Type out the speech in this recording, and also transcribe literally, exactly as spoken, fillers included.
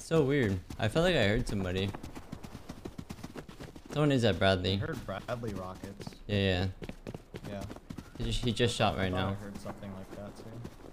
So weird. I felt like I heard somebody. Someone is at Bradley. I heard Bradley rockets. Yeah, yeah. Yeah. He just, he just shot right I now. I heard something like that too.